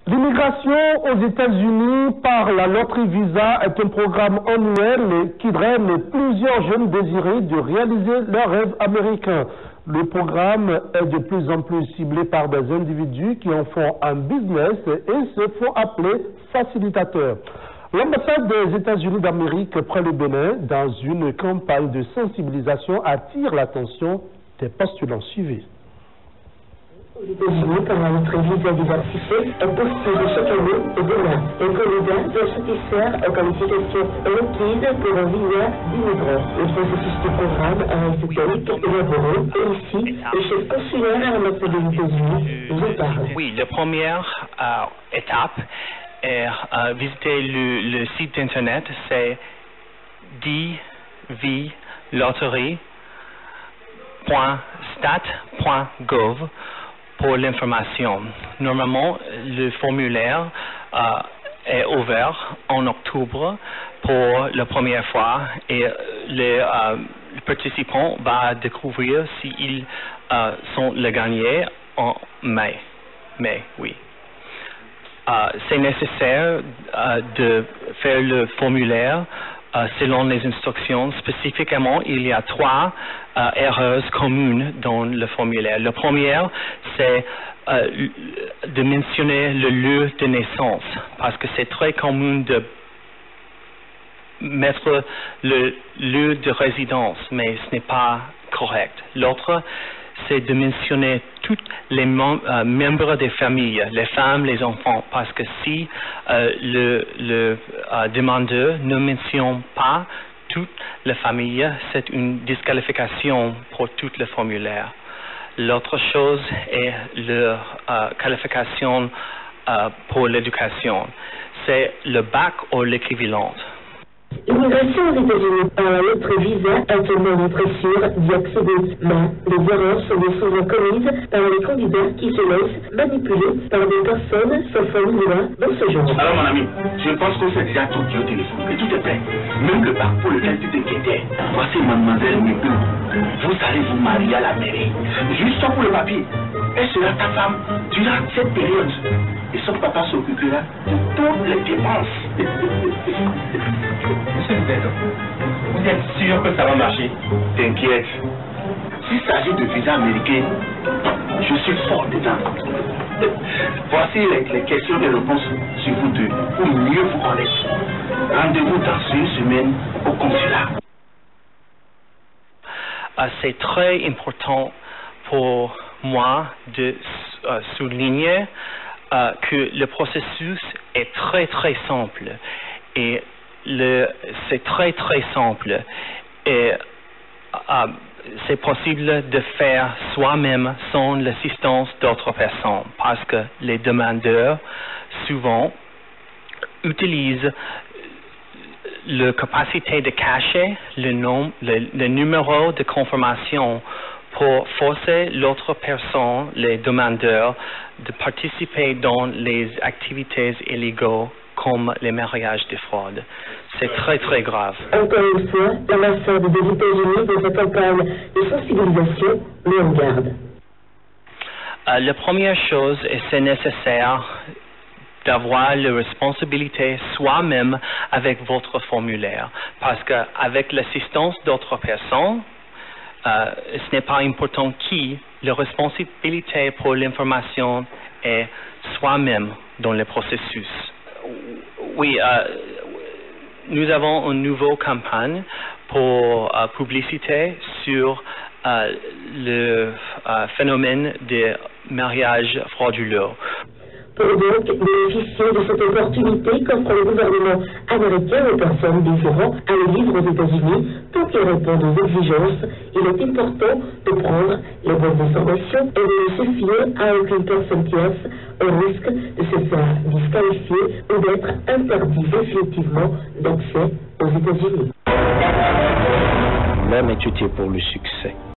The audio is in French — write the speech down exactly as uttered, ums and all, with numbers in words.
L'immigration aux États-Unis par la loterie Visa est un programme annuel qui draine plusieurs jeunes désirés de réaliser leurs rêves américains. Le programme est de plus en plus ciblé par des individus qui en font un business et se font appeler facilitateurs. L'ambassade des États-Unis d'Amérique près le Bénin, dans une campagne de sensibilisation, attire l'attention des postulants suivis. Aux États-Unis, par la loterie Visa diversifiée, est possible chaque année au Bénin. Les candidats doivent satisfaire aux qualifications requises pour un visa d'immigrant. Le processus du programme reste théorique et élaboré. Et ici, le chef consulaire à l'ambassade des États-Unis nous en parle. Oui, la première euh, étape est euh, visiter le, le site internet, c'est d v lottery point stat point gov pour l'information. Normalement, le formulaire euh, est ouvert en octobre pour la première fois et les euh, participants vont découvrir s'ils euh, sont les gagnants en mai. mai oui. Euh, c'est nécessaire euh, de faire le formulaire euh, selon les instructions. Spécifiquement, il y a trois euh, erreurs communes dans le formulaire. La première, c'est euh, de mentionner le lieu de naissance, parce que c'est très commun de mettre le lieu de résidence, mais ce n'est pas correct. L'autre, c'est de mentionner tous les mem euh, membres des familles, les femmes, les enfants, parce que si euh, le, le euh, demandeur ne mentionne pas toute la famille, c'est une disqualification pour tout le formulaire. L'autre chose est la euh, qualification euh, pour l'éducation. C'est le bac ou l'équivalent. L'immigration aux États-Unis par la loterie Visa est un moyen très sûr d'y accéder, mais les erreurs sont bien souvent commises par les candidats qui se laissent manipuler par des personnes sans formulaire dans ce genre. Alors mon ami, je pense qu'on s'est déjà tout dit au téléphone, et tout est prêt. Même le bac pour lequel tu t'inquiétais. Voici mademoiselle Mébé. Vous allez vous marier à la mairie. Juste pour le papier. Elle sera ta femme durant cette période. Et son papa s'occupera de toutes les dépenses. Monsieur Bédon, vous êtes sûr que ça va marcher? T'inquiète. S'il s'agit de visa américain, je suis fort dedans. Voici les, les questions et réponses sur vous deux pour mieux vous connaître. Rendez-vous dans une semaine au consulat. Uh, c'est très important pour moi de uh, souligner uh, que le processus est très très simple et le c'est très très simple et uh, c'est possible de faire soi-même sans l'assistance d'autres personnes parce que les demandeurs souvent utilisent la capacité de cacher le, nom, le, le numéro de confirmation pour forcer l'autre personne, les demandeurs, de participer dans les activités illégales comme les mariages de fraude. C'est très très grave. Encore une fois, l'ambassade des États-Unis dans sa campagne de sensibilisation met en garde. Euh, la première chose, et c'est nécessaire, d'avoir la responsabilité soi-même avec votre formulaire. Parce qu'avec l'assistance d'autres personnes, euh, ce n'est pas important qui, la responsabilité pour l'information est soi-même dans le processus. Oui, euh, nous avons une nouvelle campagne pour euh, publicité sur euh, le euh, phénomène des mariages frauduleux. Pour donc bénéficier de cette opportunité qu'offre le gouvernement américain aux personnes désirant aller vivre aux États-Unis pour qu'ils répondent aux exigences, il est important de prendre les bonnes informations et de ne se fier à aucune personne tierce au risque de se faire disqualifier ou d'être interdit définitivement d'accès aux États-Unis. L'homme est tué pour le succès.